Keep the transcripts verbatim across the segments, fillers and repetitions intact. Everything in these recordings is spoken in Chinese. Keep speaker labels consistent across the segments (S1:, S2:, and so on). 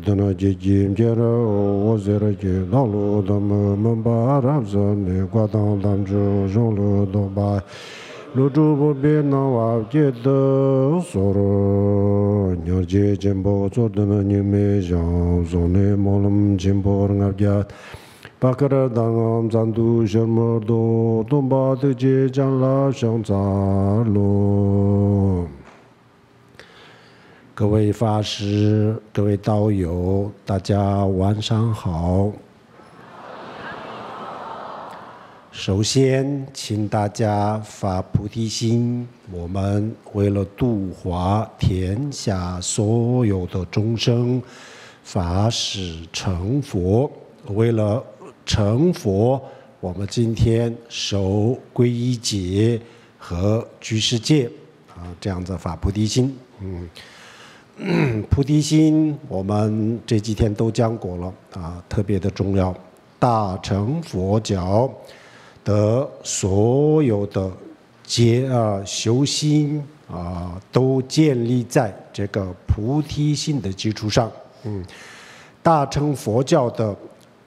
S1: 的那结金结了我在了结道路的么么巴拉子你挂当当着容了都把路主不别那瓦结的所罗鸟结金波做的那你没想做那莫lâm金波那家Pakara dangam zandu sharmardo domba de je janla shang za lo。各位法师、各位道友，大家晚上好。首先，请大家发菩提心，我们为了度化天下所有的众生，发誓成佛，为了成佛，我们今天守皈依戒和居士戒啊，这样子发菩提心。嗯，菩提心我们这几天都讲过了啊，特别的重要。大乘佛教的所有的戒啊修心啊，都建立在这个菩提心的基础上。嗯，大乘佛教的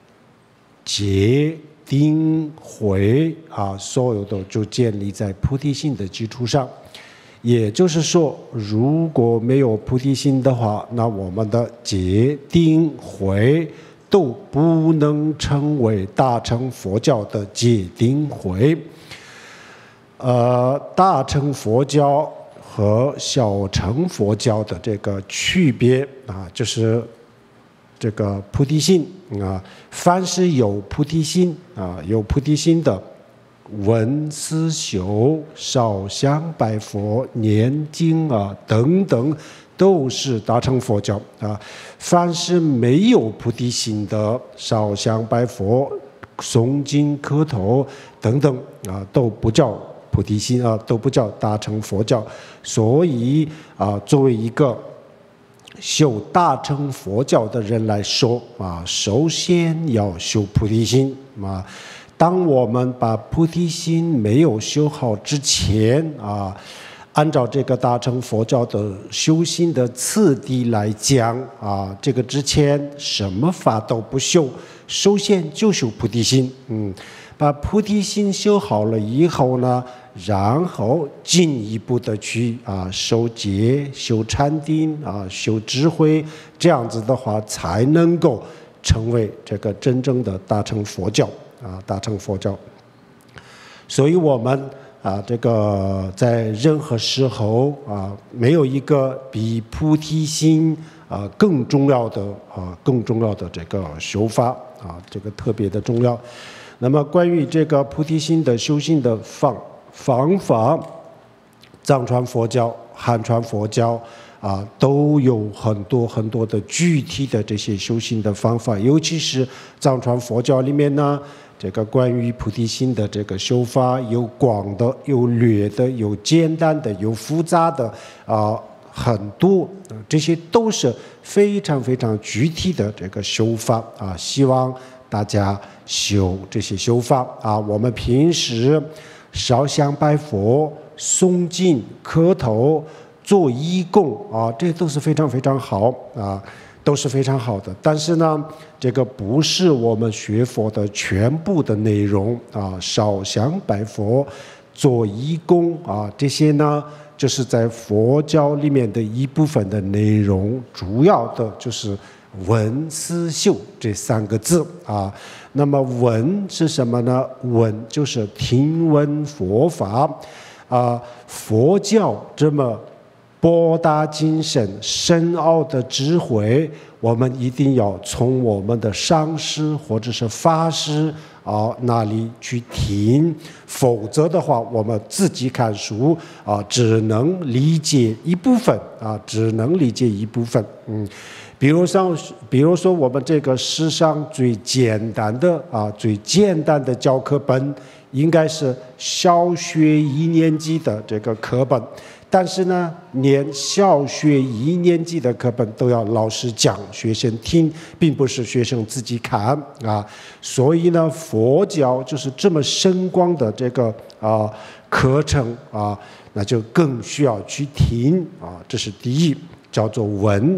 S1: 戒定慧啊，所有的就建立在菩提心的基础上。也就是说，如果没有菩提心的话，那我们的戒定慧都不能成为大乘佛教的戒定慧。呃，大乘佛教和小乘佛教的这个区别啊，就是这个菩提心啊，凡是有菩提心啊，有菩提心的，闻思修、烧香拜佛、念经啊等等，都是大乘佛教啊。凡是没有菩提心的，烧香拜佛、诵经磕头等等啊，都不叫菩提心啊，都不叫大乘佛教。所以啊，作为一个修大乘佛教的人来说啊，首先要修菩提心啊。当我们把菩提心没有修好之前啊，按照这个大乘佛教的修心的次第来讲啊，这个之前什么法都不修，首先就修菩提心。嗯，把菩提心修好了以后呢，然后进一步的去啊修戒、修禅定啊、修智慧，这样子的话才能够成为这个真正的大乘佛教啊，大乘佛教。所以我们啊，这个在任何时候啊，没有一个比菩提心啊更重要的啊更重要的这个修法啊，这个特别的重要。那么关于这个菩提心的修行的方方法，藏传佛教、汉传佛教啊，都有很多很多的具体的这些修行的方法，尤其是藏传佛教里面呢，这个关于菩提心的这个修法，有广的，有略的，有简单的，有复杂的啊，很多，这些都是非常非常具体的这个修法啊，希望大家修这些修法啊。我们平时烧香拜佛、诵经、磕头、做义工啊，这都是非常非常好啊，都是非常好的。但是呢，这个不是我们学佛的全部的内容啊。烧香拜佛、做义工啊，这些呢，就是在佛教里面的一部分的内容，主要的就是闻思修这三个字啊。那么闻是什么呢？闻就是听闻佛法啊，佛教这么博大精深、深奥的智慧，我们一定要从我们的上师或者是法师啊那里去听，否则的话，我们自己看书啊，只能理解一部分啊，只能理解一部分。嗯，比如像，比如说我们这个世上最简单的啊，最简单的教科本，应该是小学一年级的这个课本。但是呢，连小学一年级的课本都要老师讲，学生听，并不是学生自己看啊。所以呢，佛教就是这么深广的这个啊课程啊，那就更需要去听啊。这是第一，叫做闻。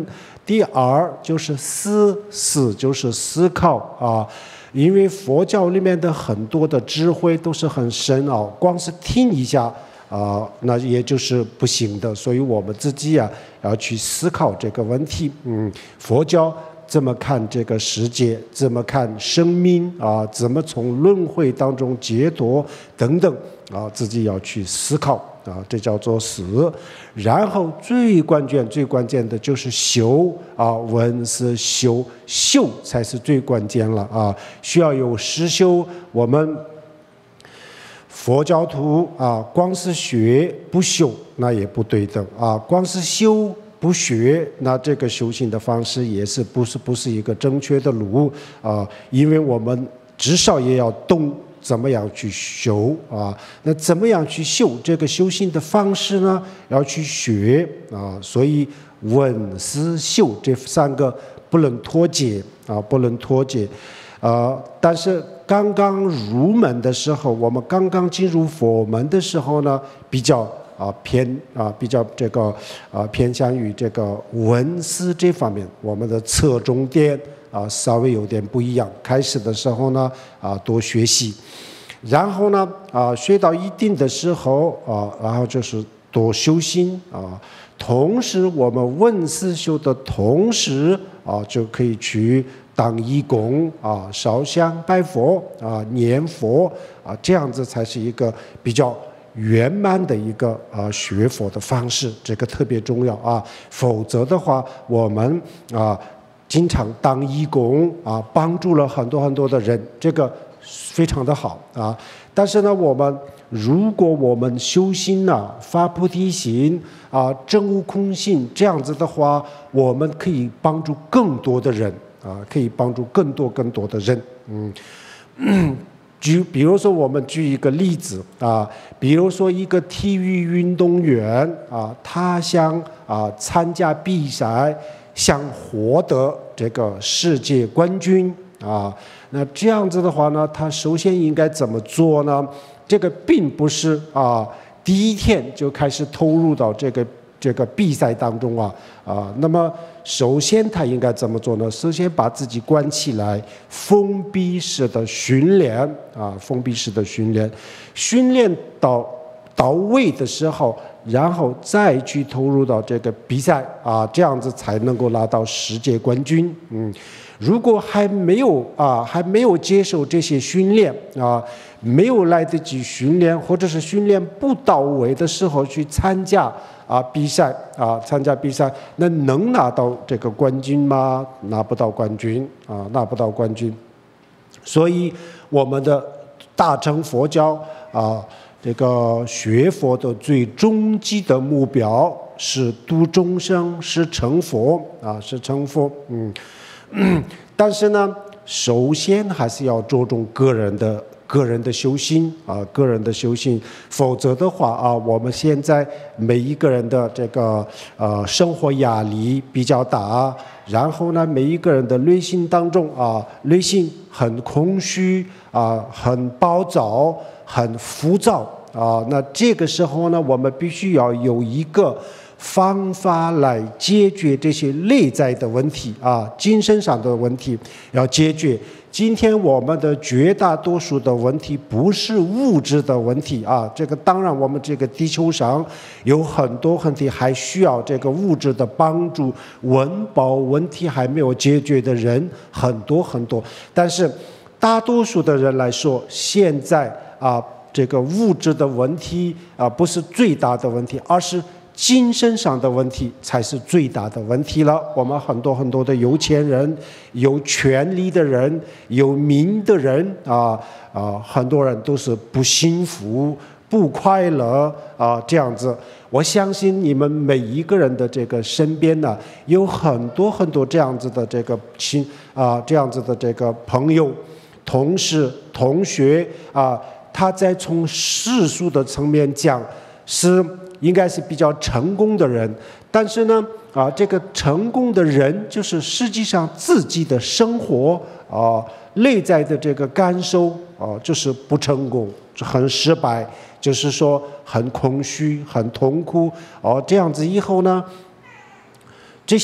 S1: 第二就是思，思就是思考啊。因为佛教里面的很多的智慧都是很深奥，光是听一下啊、呃，那也就是不行的。所以我们自己啊要去思考这个问题。嗯，佛教怎么看这个世界，怎么看生命啊，怎么从轮回当中解脱等等啊，自己要去思考啊，这叫做思。然后最关键、最关键的就是修啊，闻思修，修才是最关键了啊，需要有实修。我们佛教徒啊，光是学不修那也不对的啊，光是修不学，那这个修行的方式也是不是不是一个正确的路啊，因为我们至少也要懂怎么样去修啊？那怎么样去修？这个修行的方式呢，要去学啊。所以闻思修这三个不能脱节啊，不能脱节。呃，但是刚刚入门的时候，我们刚刚进入佛门的时候呢，比较啊偏啊比较这个啊偏向于这个闻思这方面，我们的侧重点啊稍微有点不一样。开始的时候呢啊多学习，然后呢啊学到一定的时候啊，然后就是多修心啊。同时我们闻思修的同时啊，就可以去当义工啊，烧香拜佛啊，念佛啊，这样子才是一个比较圆满的一个啊学佛的方式，这个特别重要啊。否则的话，我们啊经常当义工啊，帮助了很多很多的人，这个非常的好啊。但是呢，我们如果我们修心呢、啊，发菩提心啊，证悟空性，这样子的话，我们可以帮助更多的人啊，可以帮助更多更多的人。嗯，举比如说，我们举一个例子啊，比如说一个体育运动员啊，他想啊参加比赛，想获得这个世界冠军啊，那这样子的话呢，他首先应该怎么做呢？这个并不是啊，第一天就开始投入到这个这个比赛当中啊啊。那么首先他应该怎么做呢？首先把自己关起来，封闭式的训练啊，封闭式的训练，训练到到位的时候，然后再去投入到这个比赛啊，这样子才能够拿到世界冠军。嗯，如果还没有啊，还没有接受这些训练啊。没有来得及训练，或者是训练不到位的时候去参加啊比赛啊，参加比赛，那能拿到这个冠军吗？拿不到冠军啊，拿不到冠军。所以我们的大乘佛教啊，这个学佛的最终极的目标是度众生，是成佛啊，是成佛。嗯，嗯但是呢，首先还是要着重个人的。个人的修心啊，个人的修心，否则的话啊，我们现在每一个人的这个呃生活压力比较大，然后呢，每一个人的内心当中啊，内心很空虚啊，很暴躁，很浮躁啊，那这个时候呢，我们必须要有一个方法来解决这些内在的问题啊，精神上的问题要解决。今天我们的绝大多数的问题不是物质的问题啊，这个当然我们这个地球上有很多问题还需要这个物质的帮助，温饱问题还没有解决的人很多很多，但是大多数的人来说，现在啊这个物质的问题啊不是最大的问题，而是精神上的问题才是最大的问题了。我们很多很多的有钱人、有权利的人、有名的人啊啊，很多人都是不幸福、不快乐啊，这样子。我相信你们每一个人的这个身边呢，有很多很多这样子的这个亲啊，这样子的这个朋友、同事、同学啊，他在从世俗的层面讲是。应该是比较成功的人，但是呢，啊，这个成功的人就是实际上自己的生活啊，内在的这个感受啊，就是不成功，很失败，就是说很空虚、很痛苦哦。这样子以后呢，这些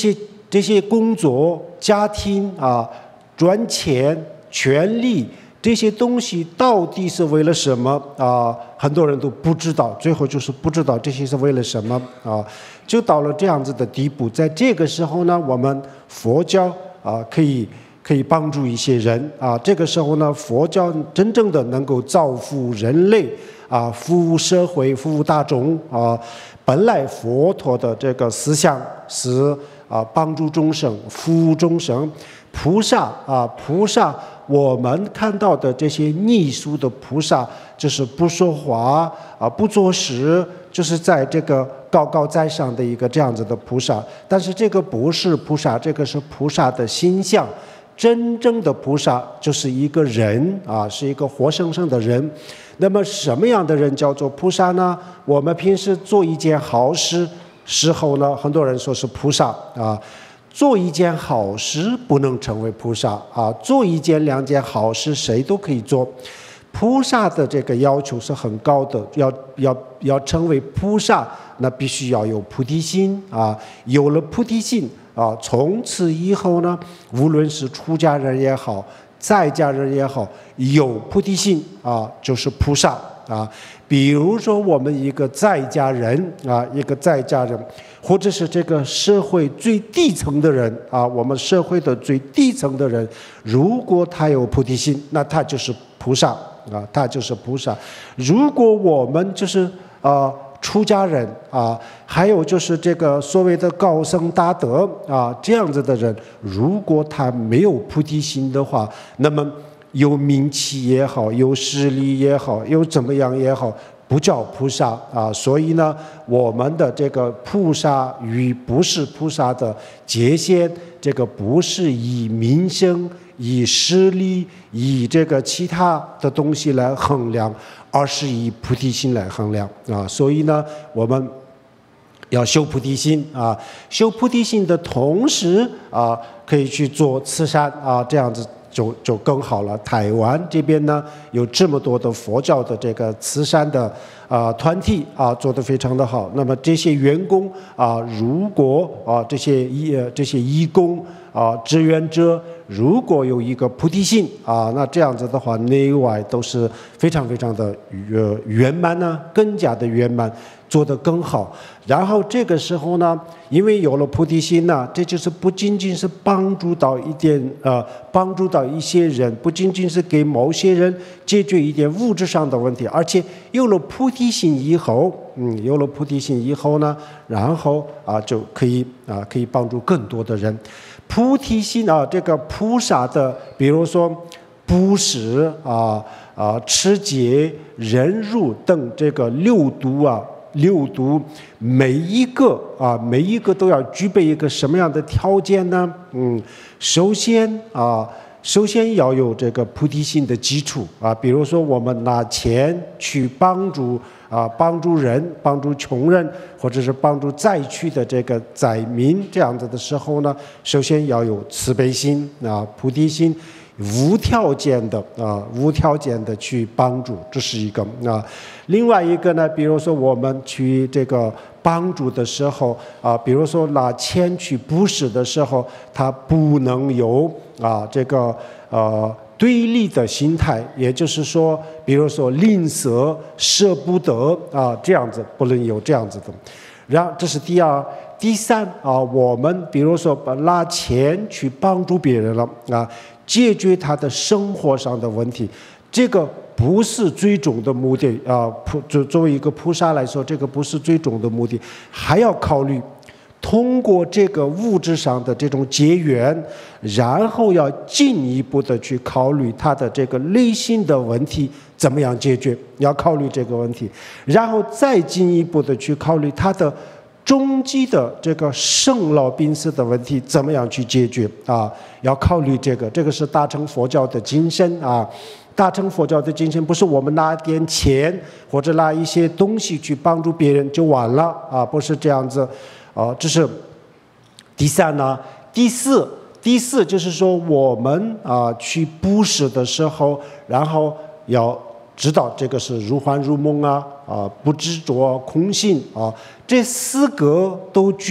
S1: 这些工作、家庭啊、赚钱、权利这些东西到底是为了什么啊？很多人都不知道，最后就是不知道这些是为了什么啊，就到了这样子的地步。在这个时候呢，我们佛教啊可以可以帮助一些人啊。这个时候呢，佛教真正的能够造福人类啊，服务社会、服务大众啊。本来佛陀的这个思想是啊帮助众生、服务众生。菩萨啊，菩萨，我们看到的这些逆俗的菩萨，就是不说话啊，不做事，就是在这个高高在上的一个这样子的菩萨。但是这个不是菩萨，这个是菩萨的形象。真正的菩萨就是一个人啊，是一个活生生的人。那么什么样的人叫做菩萨呢？我们平时做一件好事时候呢，很多人说是菩萨啊。做一件好事不能成为菩萨啊，做一件两件好事谁都可以做。菩萨的这个要求是很高的，要要要成为菩萨，那必须要有菩提心啊。有了菩提心啊，从此以后呢，无论是出家人也好，在家人也好，有菩提心啊，就是菩萨啊。比如说我们一个在家人啊，一个在家人。或者是这个社会最底层的人啊，我们社会的最底层的人，如果他有菩提心，那他就是菩萨啊，他就是菩萨。如果我们就是啊、呃、出家人啊，还有就是这个所谓的高僧大德啊这样子的人，如果他没有菩提心的话，那么有名气也好，有势力也好，有怎么样也好。不叫菩萨啊，所以呢，我们的这个菩萨与不是菩萨的界限，这个不是以名声、以势力、以这个其他的东西来衡量，而是以菩提心来衡量啊。所以呢，我们要修菩提心啊，修菩提心的同时啊，可以去做慈善啊，这样子。就就更好了。台湾这边呢，有这么多的佛教的这个慈善的啊、呃、团体啊，做得非常的好。那么这些员工啊，如果啊这些义这些义工啊志愿者，如果有一个菩提心啊，那这样子的话，内外都是非常非常的呃圆满呢，更加的圆满。做得更好，然后这个时候呢，因为有了菩提心呢，这就是不仅仅是帮助到一点呃，帮助到一些人，不仅仅是给某些人解决一点物质上的问题，而且有了菩提心以后，嗯，有了菩提心以后呢，然后啊就可以啊可以帮助更多的人。菩提心啊，这个菩萨的，比如说布施啊啊、持戒、忍辱等这个六度啊。六度每一个啊，每一个都要具备一个什么样的条件呢？嗯，首先啊，首先要有这个菩提心的基础啊。比如说，我们拿钱去帮助啊，帮助人，帮助穷人，或者是帮助灾区的这个灾民这样子的时候呢，首先要有慈悲心啊，菩提心。无条件的啊，无条件的去帮助，这是一个啊。另外一个呢，比如说我们去这个帮助的时候啊，比如说拿钱去布施的时候，它不能有啊这个呃对立的心态，也就是说，比如说吝啬、舍不得啊，这样子不能有这样子的。然后这是第二。第三啊，我们比如说拿钱去帮助别人了啊，解决他的生活上的问题，这个不是最终的目的啊。菩作作为一个菩萨来说，这个不是最终的目的，还要考虑通过这个物质上的这种结缘，然后要进一步的去考虑他的这个内心的问题怎么样解决，要考虑这个问题，然后再进一步的去考虑他的。终极的这个生老病死的问题怎么样去解决啊？要考虑这个，这个是大乘佛教的精神啊。大乘佛教的精神不是我们拿点钱或者拿一些东西去帮助别人就完了啊，不是这样子啊。这是第三呢，第四，第四就是说我们啊去布施的时候，然后要。知道这个是如幻如梦啊，啊不执着、空性啊，这四个都具都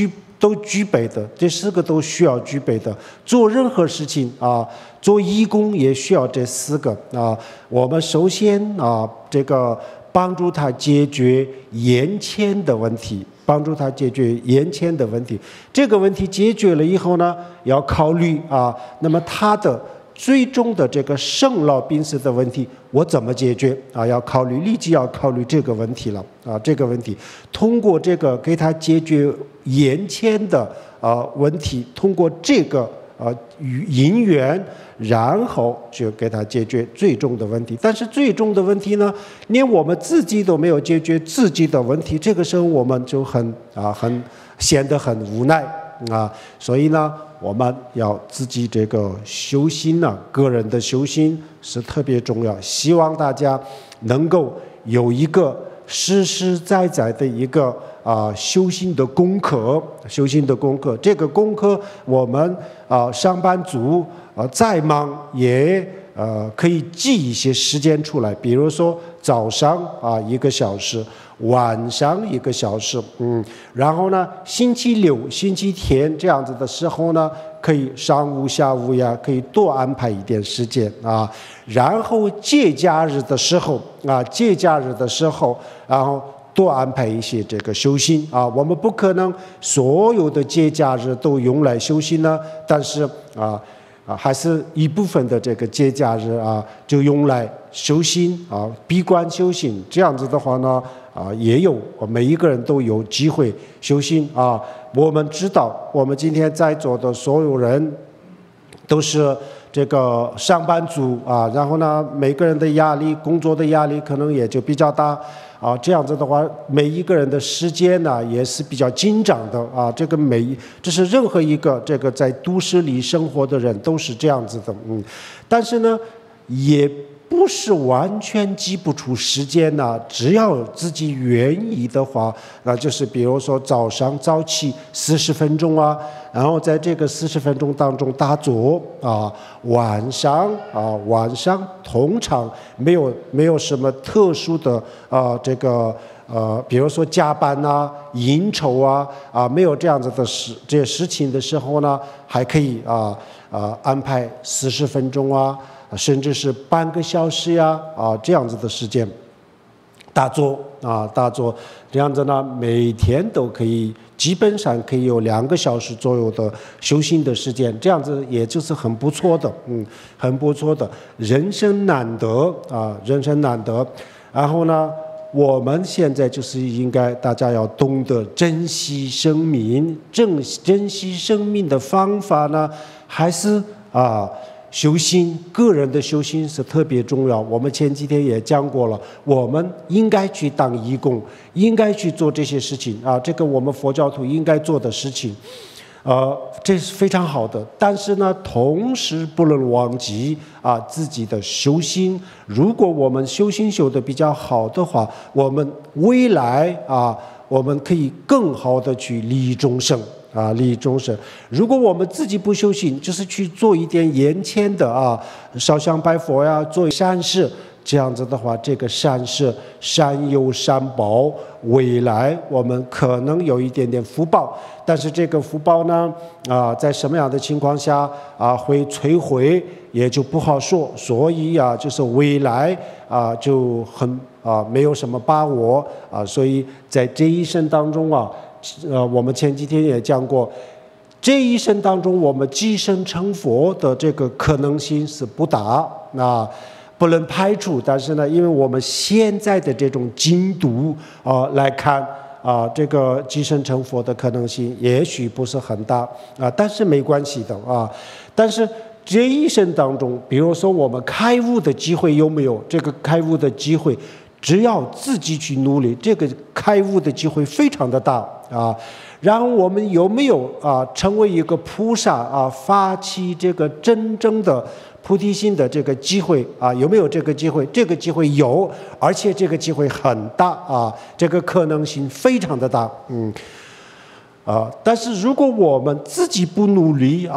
S1: 都具备的，这四个都需要具备的。做任何事情啊，做义工也需要这四个啊。我们首先啊，这个帮助他解决眼前的问题，帮助他解决眼前的问题。这个问题解决了以后呢，要考虑啊，那么他的最终的这个生老病死的问题，我怎么解决啊？要考虑，立即要考虑这个问题了啊！这个问题，通过这个给他解决眼前的啊问题，通过这个啊因缘，然后就给他解决最终的问题。但是最终的问题呢，连我们自己都没有解决自己的问题，这个时候我们就很啊很显得很无奈啊。所以呢，我们要自己这个修心呢、啊，个人的修心是特别重要。希望大家能够有一个实实在在的一个啊、呃、修心的功课，修心的功课。这个功课我们啊、呃、上班族啊、呃、再忙也呃可以记一些时间出来，比如说早上啊、呃、一个小时。晚上一个小时，嗯，然后呢，星期六、星期天这样子的时候呢，可以上午、下午呀，可以多安排一点时间啊。然后节假日的时候啊，节假日的时候，然后多安排一些这个修心啊。我们不可能所有的节假日都用来修心呢，但是啊。啊，还是一部分的这个节假日啊，就用来修心啊，闭关修心。这样子的话呢，啊，也有每一个人都有机会修心啊。我们知道，我们今天在座的所有人都是这个上班族啊，然后呢，每个人的压力、工作的压力可能也就比较大。啊，这样子的话，每一个人的时间呢也是比较紧张的啊。这个每，这是任何一个这个在都市里生活的人都是这样子的，嗯。但是呢，也不是完全挤不出时间呢。只要自己愿意的话，那就是比如说早上早起四十分钟啊，然后在这个四十分钟当中打坐啊，晚上啊晚上通常没有没有什么特殊的啊这个呃，比如说加班啊、应酬啊啊没有这样子的事这些事情的时候呢，还可以啊啊安排四十分钟啊。甚至是半个小时呀，啊，这样子的时间，打坐啊，打坐，这样子呢，每天都可以，基本上可以有两个小时左右的修行的时间，这样子也就是很不错的，嗯，很不错的，人生难得啊，人生难得。然后呢，我们现在就是应该大家要懂得珍惜生命，珍珍惜生命的方法呢，还是啊。修心，个人的修心是特别重要。我们前几天也讲过了，我们应该去当义工，应该去做这些事情啊，这个我们佛教徒应该做的事情，呃，这是非常好的。但是呢，同时不能忘记啊自己的修心。如果我们修心修得比较好的话，我们未来啊，我们可以更好的去利益众生。啊，利益众生。如果我们自己不修行，就是去做一点眼前的啊，烧香拜佛呀，做善事，这样子的话，这个善事善有善报，未来我们可能有一点点福报，但是这个福报呢，啊，在什么样的情况下啊会摧毁，也就不好说。所以啊，就是未来啊就很啊没有什么把握啊，所以在这一生当中啊。呃，我们前几天也讲过，这一生当中，我们即生成佛的这个可能性是不大，那不能排除。但是呢，因为我们现在的这种进度啊、呃、来看啊、呃，这个即生成佛的可能性也许不是很大啊、呃，但是没关系的啊。但是这一生当中，比如说我们开悟的机会有没有？这个开悟的机会。只要自己去努力，这个开悟的机会非常的大啊。然后我们有没有啊成为一个菩萨啊，发起这个真正的菩提心的这个机会啊？有没有这个机会？这个机会有，而且这个机会很大啊，这个可能性非常的大，嗯。啊，但是如果我们自己不努力啊，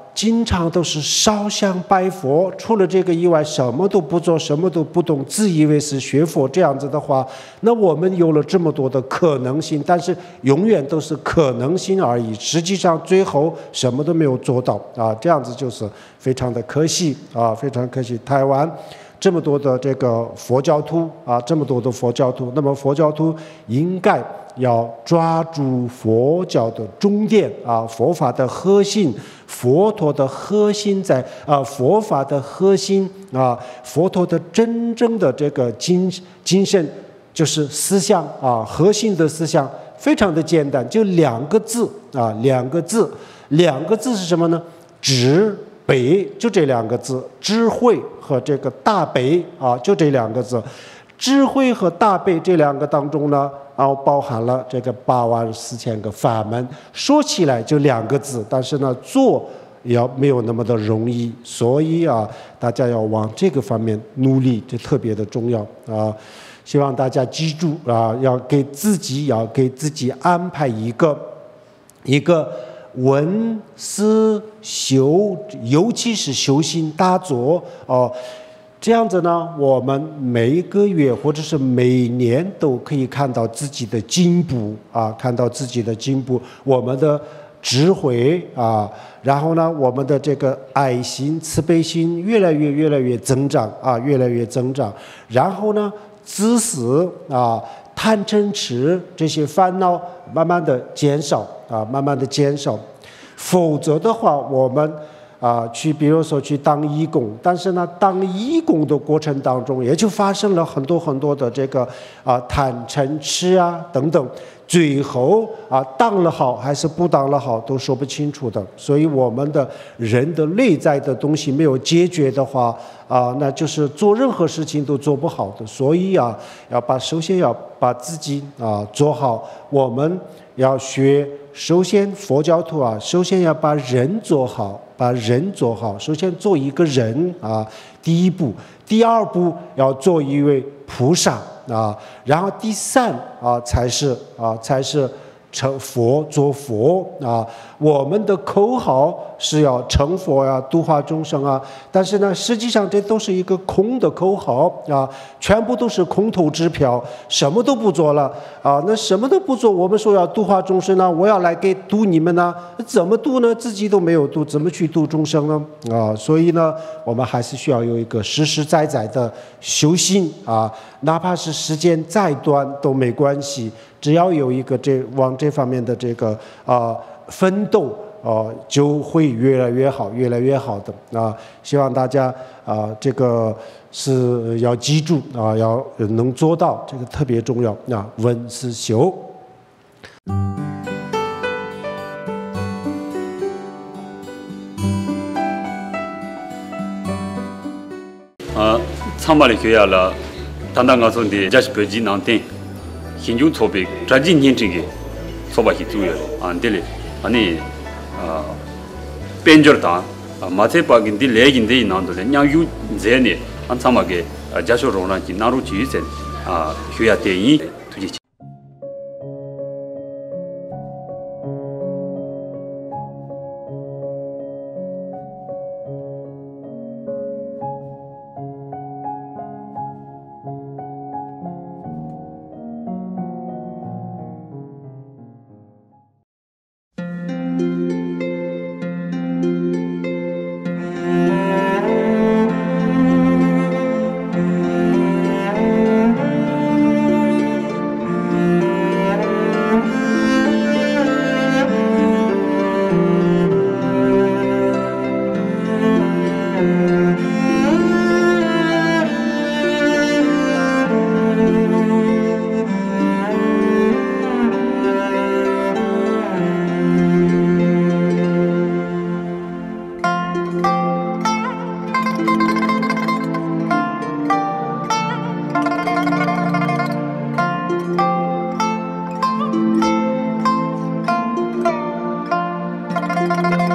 S1: 经常都是烧香拜佛，除了这个以外什么都不做，什么都不懂，自以为是学佛。这样子的话，那我们有了这么多的可能性，但是永远都是可能性而已，实际上最后什么都没有做到啊，这样子就是非常的可惜啊，非常可惜。台湾这么多的这个佛教徒啊，这么多的佛教徒，那么佛教徒应该要抓住佛教的重点啊，佛法的核心，佛陀的核心在啊，佛法的核心啊，佛陀的真正的这个精精神就是思想啊，核心的思想非常的简单，就两个字啊，两个字，两个字是什么呢？智悲，就这两个字，智慧和这个大悲啊，就这两个字。智慧和大悲这两个当中呢，然后包含了这个八万四千个法门，说起来就两个字，但是呢，做也没有那么的容易，所以啊，大家要往这个方面努力，这特别的重要啊。希望大家记住啊，要给自己要给自己安排一个一个闻思修，尤其是修心大作哦。这样子呢，我们每一个月或者是每年都可以看到自己的进步啊，看到自己的进步，我们的智慧啊，然后呢，我们的这个爱心、慈悲心越来越、越来越增长啊，越来越增长。然后呢，自私啊、贪嗔痴这些烦恼慢慢的减少啊，慢慢的减少。否则的话，我们啊，去比如说去当义工，但是呢，当义工的过程当中，也就发生了很多很多的这个啊贪嗔痴啊等等，最后啊当了好还是不当了好都说不清楚的。所以我们的人的内在的东西没有解决的话啊，那就是做任何事情都做不好的。所以啊，要把首先要把自己啊做好，我们要学。首先，佛教徒啊，首先要把人做好，把人做好。首先做一个人啊，第一步；第二步要做一位菩萨啊，然后第三啊才是啊才是成佛做佛啊。我们的口号是要成佛呀、度化众生啊，但是呢，实际上这都是一个空的口号啊，全部都是空头支票，什么都不做了啊。那什么都不做，我们说要度化众生呢，我要来给度你们呢，怎么度呢？自己都没有度，怎么去度众生呢？啊，所以呢，我们还是需要有一个实实在在的修行啊，哪怕是时间再短都没关系。只要有一个这往这方面的这个啊奋斗啊，就会越来越好，越来越好的啊！希望大家啊，这个是要记住啊，要能做到，这个特别重要啊。闻思修。
S2: 아, 참말이 교야라 단단가서인데 자식 별지 나한테 신중 소백 자진 현직이 소박이 두요 안 될래 아니 아 벤저다 마세박인데 레긴데 나한테 양유 제네 안 참하게 자쇼로나지 나루 지세 아 교야 대이 두지
S3: Thank you.